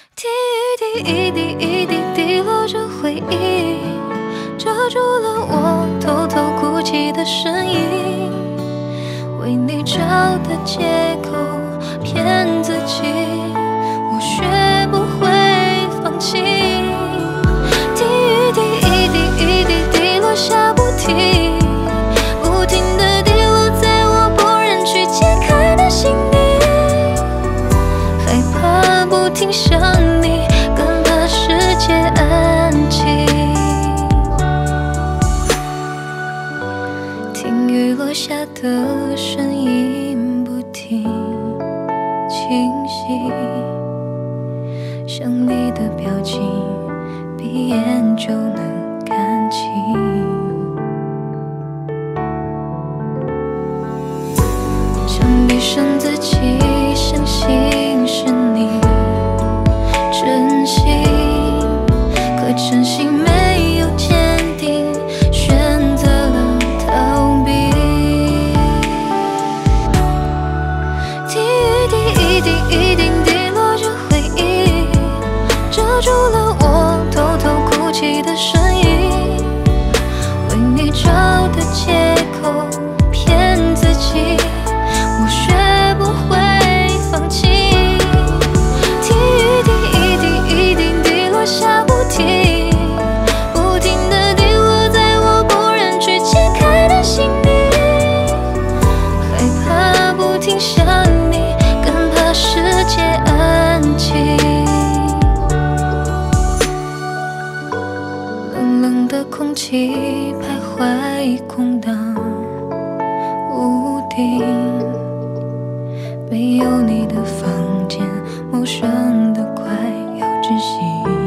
滴雨滴一滴一滴滴落着回忆，遮住了我偷偷哭泣的声音。为你找的借口骗自己，我学不会放弃。滴雨滴一滴一滴滴落下不停，不停地滴落在我不忍去解开的心底。害怕不停想你，更怕世界安静。听雨落下的声音不停清晰，想你的表情，闭眼就能看清。想闭上自己，相信是你真心，可真心没有坚定，选择了逃避。滴雨滴一滴一滴滴落着回忆，遮住了我偷偷哭泣的声音。为你找的借口骗自己，我学不会放弃。滴雨滴一滴一滴滴落下不停，不停地滴落在我不忍去解开的心底。害怕不停想你，更怕世界安静。冷冷的空气徘徊空荡无定，没有你的房间，陌生的快要窒息。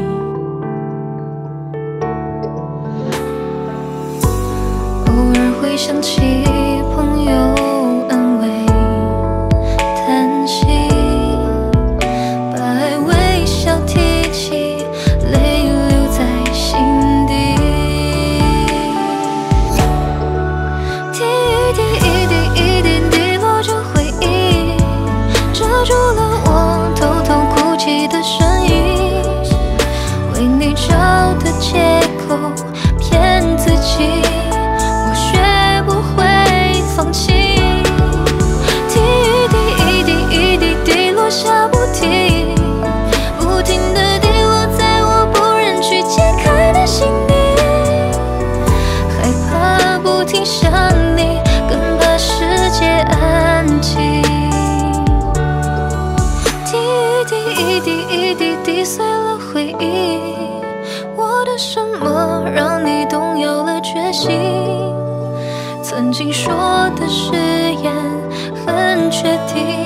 偶尔会想起朋友安慰叹息，把爱微笑提起，泪留在心底。滴雨滴一滴一滴滴落着回忆，遮住了我偷偷哭泣的声音。为你找的借口骗自己，我学不会放弃。滴雨滴一滴一滴滴落下不停，不停地滴落在我不忍去解开的心底。害怕不停想你，更怕世界安静。滴雨滴一滴一滴滴碎了回忆，我的什么让你动摇了决心？曾经说的誓言很确定。